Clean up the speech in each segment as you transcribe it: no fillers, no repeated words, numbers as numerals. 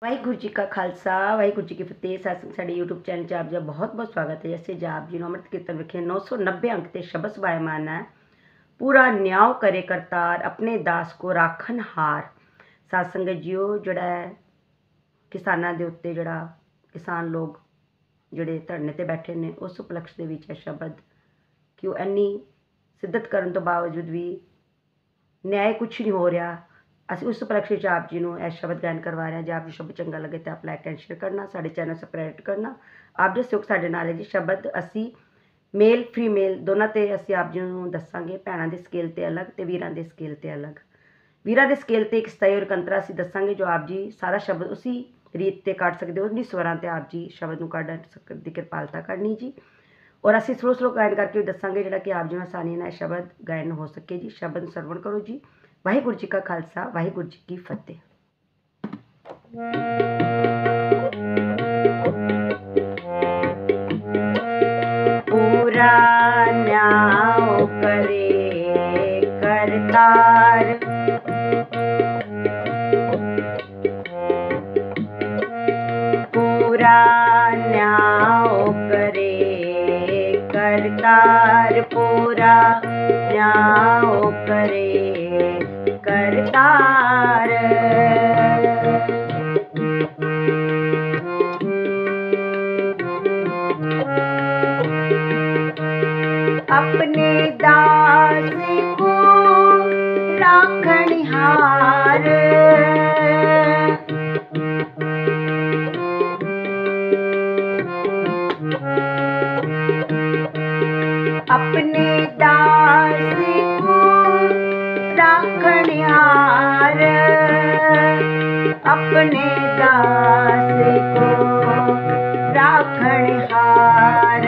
ਵਾਹਿਗੁਰੂ ਜੀ ਕਾ ਖਾਲਸਾ ਵਾਹਿਗੁਰੂ ਜੀ ਕੀ ਫਤਿਹ। ਸਾਸੰਗ ਸਾਡੇ YouTube channel 'ਚ ਆਪ ਜੀ ਦਾ बहुत बहुत स्वागत है। जैसे जी आप जी ਨੂੰ ਅੰਮ੍ਰਿਤ ਕੀਰਤਨ ਵਿਖੇ 990 अंक ਤੇ ਸ਼ਬਦ ਸਵਾਇਮਾਨ ਹੈ। ਪੂਰਾ ਨਿਆਂ ਕਰੇ ਕਰਤਾਰ ਆਪਣੇ ਦਾਸ ਕੋ ਰਾਖਣ ਹਾਰ। ਸਾਧ ਸੰਗਤ ਜੀਓ, ਜਿਹੜਾ ਕਿਸਾਨਾਂ ਦੇ ਉੱਤੇ ਜਿਹੜਾ ਕਿਸਾਨ ਲੋਕ ਜਿਹੜੇ ਧਰਨੇ ਤੇ ਬੈਠੇ ਨੇ ਉਸ ਉਪਲਕਸ਼ ਦੇ ਵਿੱਚ ਇਹ ਸ਼ਬਦ ਕਿ ਉਹ ਇੰਨੀ ਸਿੱਧਤ ਕਰਨ ਤੋਂ ਬਾਵਜੂਦ ਵੀ ਨਿਆਂ ਕੁਛ ਨਹੀਂ ਹੋ ਰਿਹਾ। ਅਸੀਂ ਉਸ ਉਪਲਕਸ਼ ਵਿੱਚ ਆਪ ਜੀ ਨੂੰ ਇਹ ਸ਼ਬਦ ਗਾਇਨ ਕਰਵਾ ਰਹੇ ਹਾਂ। ਜੇ ਆਪ ਜੀ ਸ਼ਬਦ ਚੰਗਾ ਲੱਗੇ ਤਾਂ ਆਪ ਲਾਈਕ ਐਂਡ ਸ਼ੇਅਰ ਕਰਨਾ, ਸਾਡੇ ਚੈਨਲ ਸਬਸਕ੍ਰਾਈਬ ਕਰਨਾ। ਆਪ ਜੀ ਸਹਿਯੋਗ ਸਾਡੇ ਨਾਲ ਹੈ ਜੀ। ਸ਼ਬਦ ਅਸੀਂ ਮੇਲ ਫੀਮੇਲ ਦੋਨਾਂ 'ਤੇ ਅਸੀਂ ਆਪ ਜੀ ਨੂੰ ਦੱਸਾਂਗੇ। ਭੈਣਾਂ ਦੇ ਸਕੇਲ 'ਤੇ ਅਲੱਗ ਅਤੇ ਵੀਰਾਂ ਦੇ ਸਕੇਲ 'ਤੇ ਅਲੱਗ। ਵੀਰਾਂ ਦੇ ਸਕੇਲ 'ਤੇ ਇੱਕ ਸਤਾਈ ਔਰ ਕੰਤਰਾ ਅਸੀਂ ਦੱਸਾਂਗੇ, ਜੋ ਆਪ ਜੀ ਸਾਰਾ ਸ਼ਬਦ ਉसी ਰੀਤ 'ਤੇ ਕੱਢ ਸਕਦੇ ਹੋ। ਉन्हीं ਸਵਰਾਂ 'ਤੇ ਆਪ ਜੀ ਸ਼ਬਦ ਨੂੰ ਕੱਢ ਸਕਣ ਦੀ ਕਿਰਪਾਲਤਾ ਕਰਨੀ ਜੀ। ਔਰ ਅਸੀਂ ਸਲੋ ਗਾਇਨ ਕਰਕੇ ਵੀ ਦੱਸਾਂਗੇ, ਜਿਹੜਾ ਕਿ ਆਪ ਜੀ ਨੂੰ ਆਸਾਨੀ ਨਾਲ ਸ਼ਬਦ ਗਾਇਨ ਹੋ ਸਕੇ ਜੀ। ਸ਼ਬਦ ਨੂੰ ਸਰਵਣ ਕਰੋ ਜੀ। ਵਾਹਿਗੁਰੂ ਜੀ ਕਾ ਖਾਲਸਾ ਵਾਹਿਗੁਰੂ ਜੀ ਕੀ ਫਤਿਹ। पूरा न्याय करे करतार, पूरा न्याय करे करतार, पूरा न्याय करे करतार। अपने दास को राखणहार, अपने दास को राखणहार, अपने दास को राखणहार।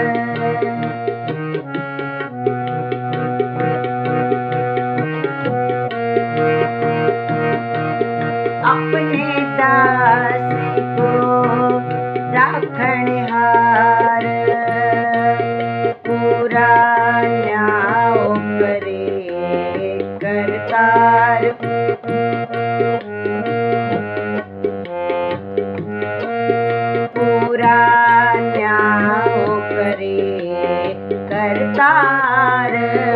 अपने दास को राखणहार, पूरा न्याय करे करतार, पूरा न्याय करे करतार।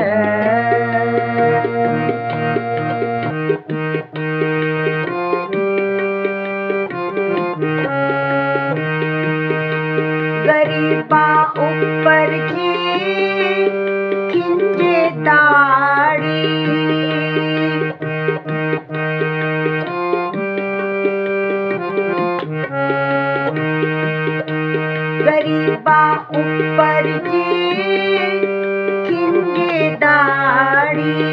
गरीबा ऊपर की खिंचे दाढ़ी, गरीबा ऊपर की खिंचे दाढ़ी,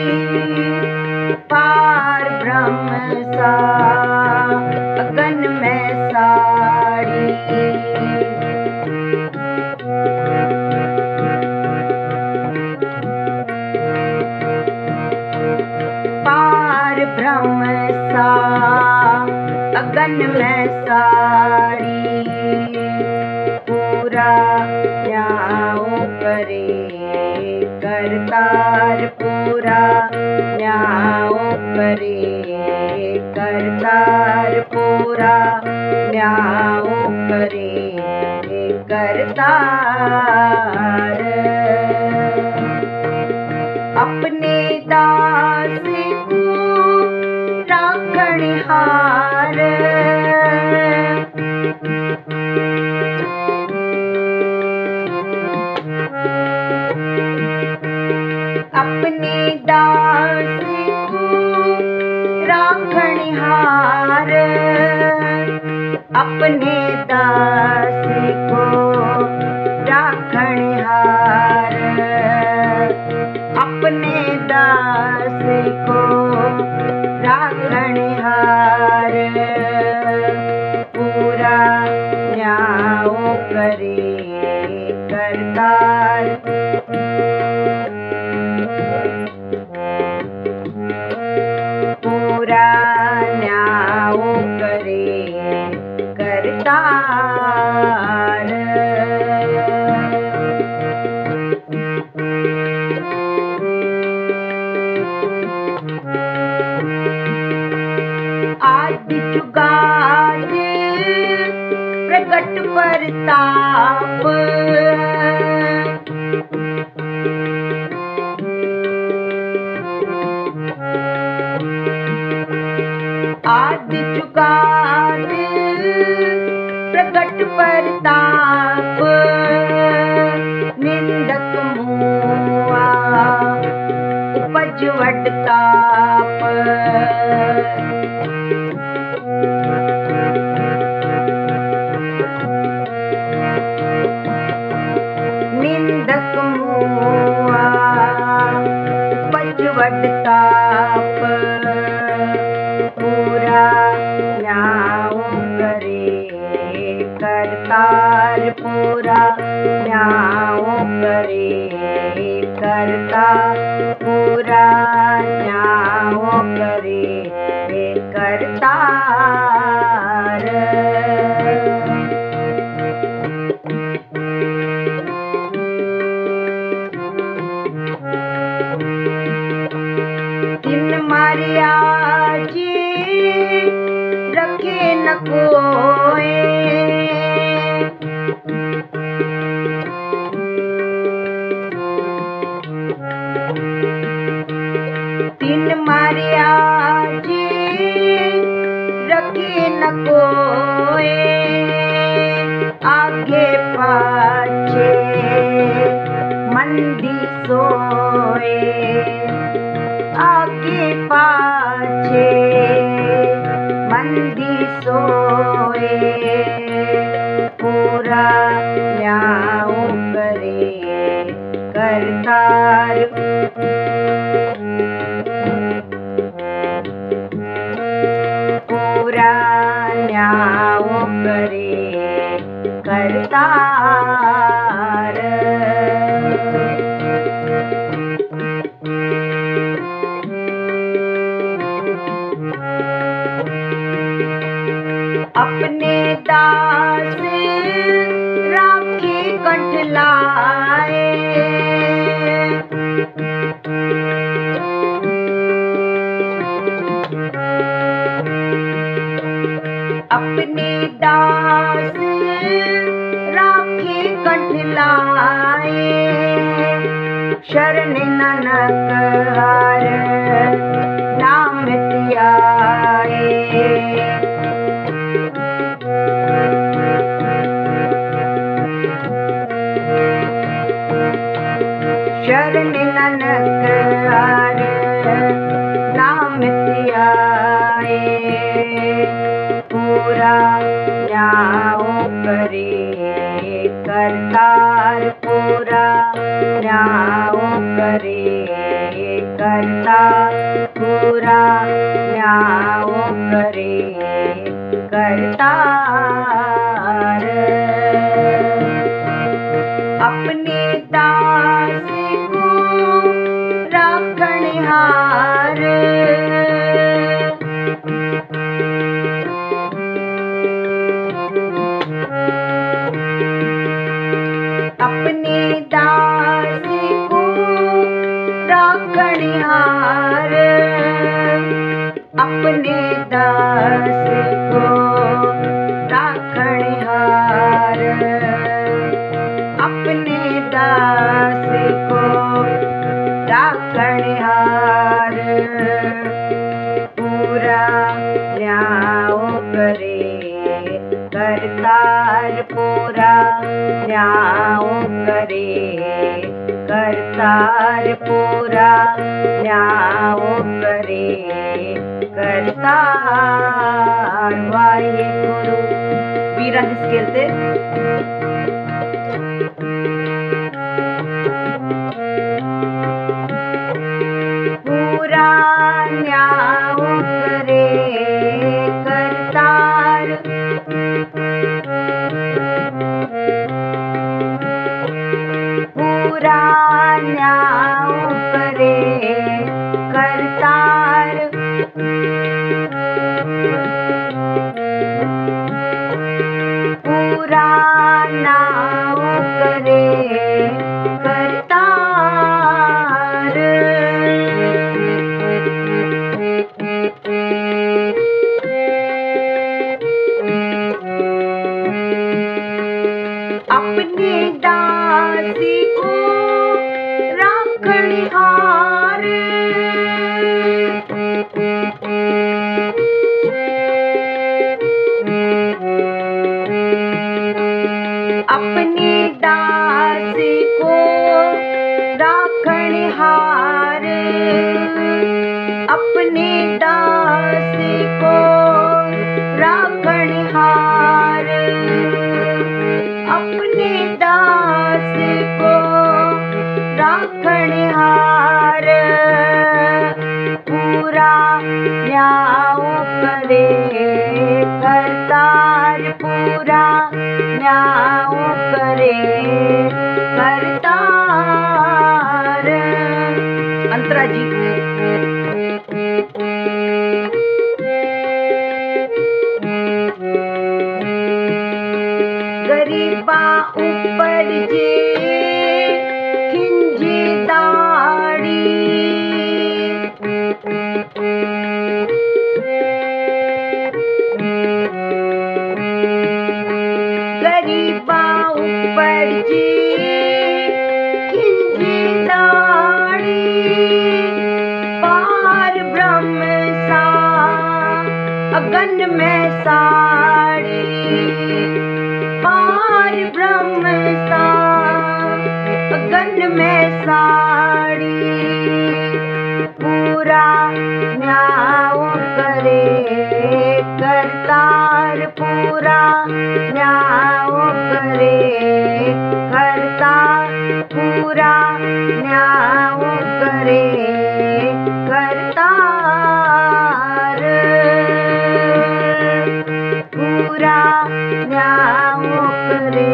पार ब्रह्म सा अगन में साड़ी, ब्रह्म सा अगन में साड़ी, पूरा न्याय करे करतार, पूरा न्याय करे करतार, पूरा न्याय करे करतार। अपने दास को राखणहार, अपने दास को राखणहार, अपने दास को राखणहार, अपने दास को राखणहार, पूरा न्याय करे करतार, पूरा न्याय करे करतार। आज जुगाड़ प्रताप आदि जुगाद प्रकट प्रताप निंदक मुआ उपज वडताप निंदक मुआ उपज वडताप पूरा न्याय करे करतार पूरा न्याय करे करता पूरा न्याय करे करतार तिन मारिया जी रखे न कोई तिन मारिया जी रखे न कोई आगे पाछे मंदी सोए आगे पाछे मंदी सोए पूरा न्याय करे करतार पूरा न्याय करे करतार अपने दास राखे कंठ लाए अपने दास राखे कंठ लाए शरण नानक हर नाम धियाए शरण नानक हर नाम धियाए पूरा न्याय करे करतार पूरा न्याय करे करता पूरा न्याय करे करतार अपने दास को राखणहार अपने दास को राखणहार अपने दास को राखणहार अपने दास को राखणहार पूरा न्याय करे करतार पूरा न्याय करे करतार पूरा न्याय करे करतार वाहेगुरु वीरा जिस खेलते पूरा न्याय करे करतार पूरा न्याय करे करतार पूरा न्याय राखणहार अपने दास को राखणहार पूरा न्याय करे करतार पूरा न्याय करे करतार। अंतरा जी गरीबा ऊपर जे खिंजी दाड़ी गरीबा ऊपर जे खिंजी दाड़ी पार ब्रह्म सा अगन में साड़ी पार ब्रह्म सा अगन में साड़ी पूरा न्याय करे करतार पूरा न्याय करे करतार पूरा न्याय करे करतार पूरा न्याय करे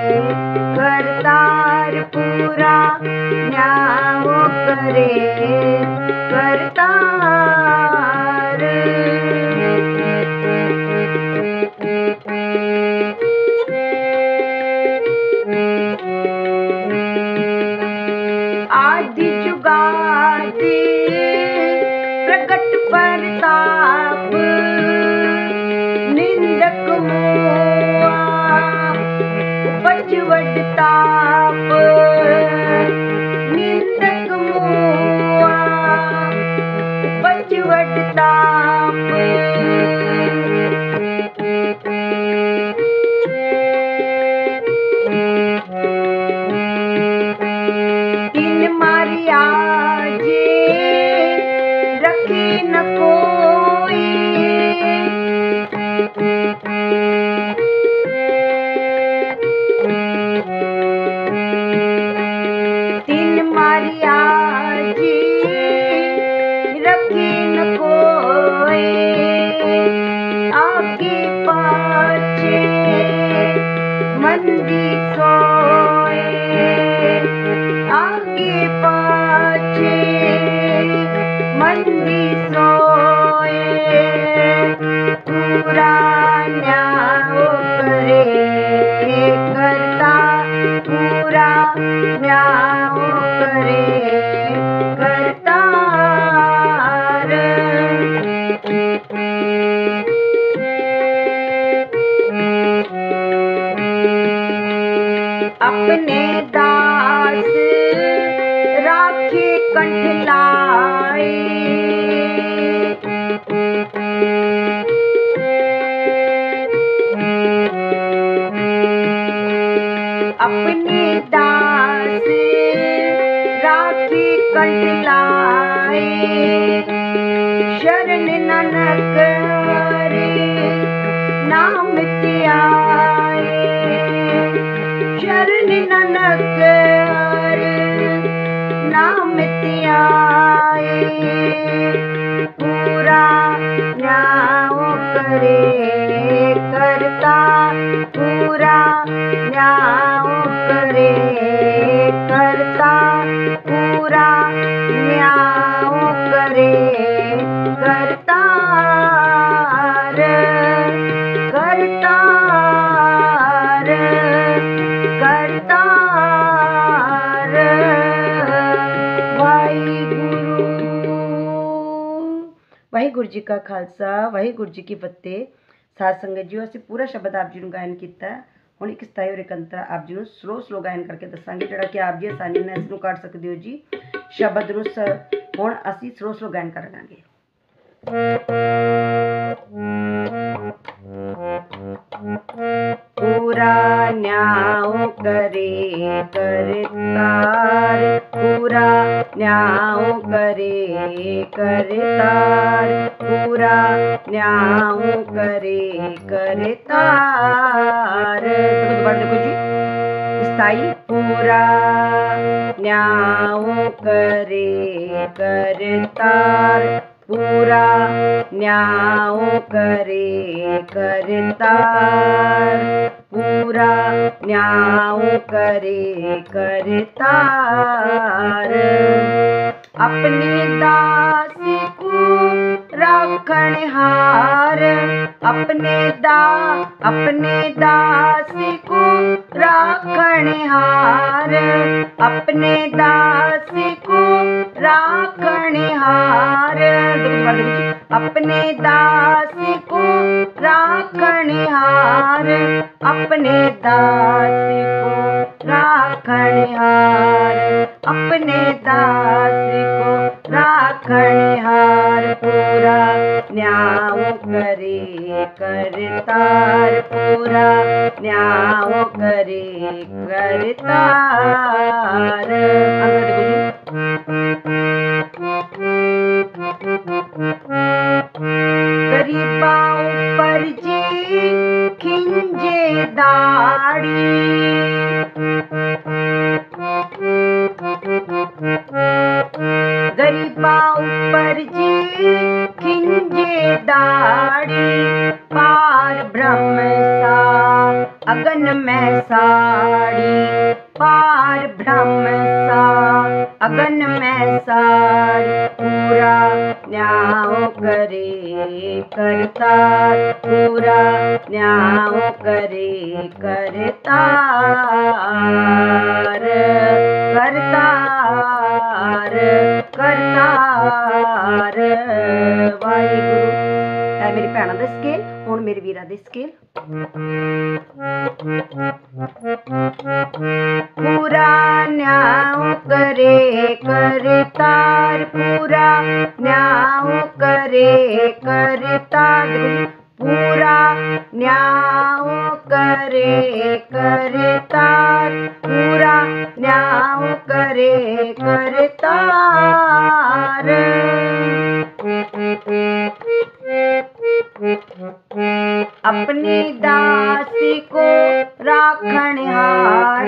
करतार पूरा न्याय करे करतार। आदि जुगादि प्रकट प्रताप निंदक मोआ उपज वड ताप निंदक मोआ उपज वड ताप तीन मारिया जे रखे न कोई तीन मारिया जी रखे न कोई आगे पाछे मंदी सोए आगे पाछे मंदी सोए पूरा न्याय करे करता पूरा न्याय करे करतार। अपने दास राखे कंठ लाए अपने दास राखे कंठ लाए शरण नानक हरे नाम त्याए शरण नानक हरे नाम त्याए पूरा न्याय करे करता पूरा न्याय करे करता पूरा न्याय करे करतार करतार करतार। वाहिगुरु जी का खालसा वाहिगुरु जी की फतेह। साध संगत जी ਅਸੀਂ ਪੂਰਾ ਸ਼ਬਦ ਆਪ ਜੀ ਨੂੰ ਗਾਇਨ ਕੀਤਾ। ਹੁਣ ਇੱਕ ਸਥਾਈ ਔਰ ਇਕੰਤਰਾ ਆਪ ਜੀ ਨੂੰ ਸਲੋ ਗਾਇਨ ਕਰਕੇ ਦੱਸਾਂਗੇ, ਜਿਹੜਾ ਕਿ ਆਪ ਜੀ ਆਸਾਨੀ ਨਾਲ ਇਸ ਨੂੰ ਕੱਢ ਸਕਦੇ ਹੋ ਜੀ। ਸ਼ਬਦ ਨੂੰ ਹੁਣ ਅਸੀਂ ਸਲੋ ਗਾਇਨ ਕਰਾਂਗੇ। पूरा न्याय करे करतार पूरा न्याय करे करतार, पूरा न्याय करे करतार। देखो दोबारा देखो जी, स्थाई पूरा न्याय करे करतार, पूरा न्याय करे करतार, पूरा न्याय करे करतार। अपने दास को राखणहार, अपने दास को राखणहार, अपने दास को राखणहार। अपने दास को राखणहार, अपने दास को राखणहार, अपने दास को राखणहार। पूरा न्याय करे करतार, पूरा न्याय करे करतार। गरीबाओं पर जी खिंजे दाढ़ी, गरीबाओं पर जी खिंजे दाढ़ी, पार ब्रह्म सा अगन में साड़ी, पार ब्रह्म सा अगन में साड़ी। पूरा न्याय करे करतार, पूरा न्याय करे करतार, करतार करतार। वाहिगुरु। मेरी भैनों का स्केल, हुण मेरे वीरां दा स्केल। पूरा न्याय करे करतार, पूरा न्याय करे करतार, पूरा न्याय करे करतार, पूरा न्याय करे करतार। अपनी दासी को राखणहार,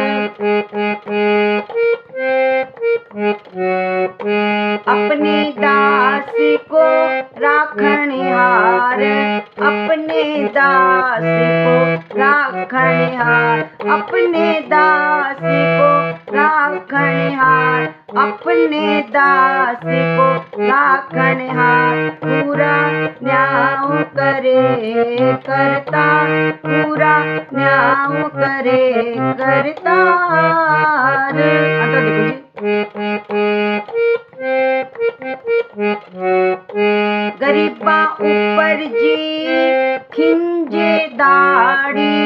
अपनी दासी को राखणहार, अपने दासी को राखणहार, अपने दासी को राखणहार, अपने दासी को राखणहार। पूरा न्याय करे करतार, पूरा न्याय करे करतार। गरीबा ऊपर जी खिंजे दाढ़ी,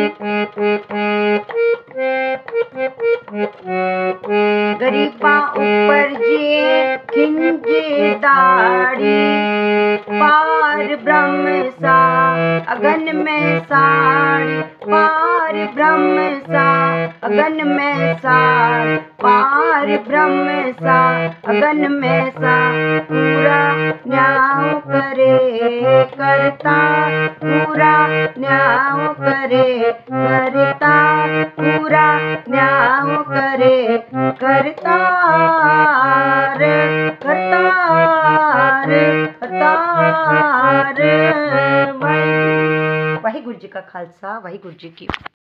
गरीबा ऊपर जी खिंजे दाढ़ी, पार ब्रह्म सा अगन में साड़ी, पार ब्रह्म सा अगन में साड़ी, पार ब्रह्म सा अगन में सा। पूरा न्याय करे करतार, पूरा न्याय करे करतार, पूरा न्याय करे करतार, करतार करतार। वाहिगुरु जी का खालसा, वाहिगुरु जी की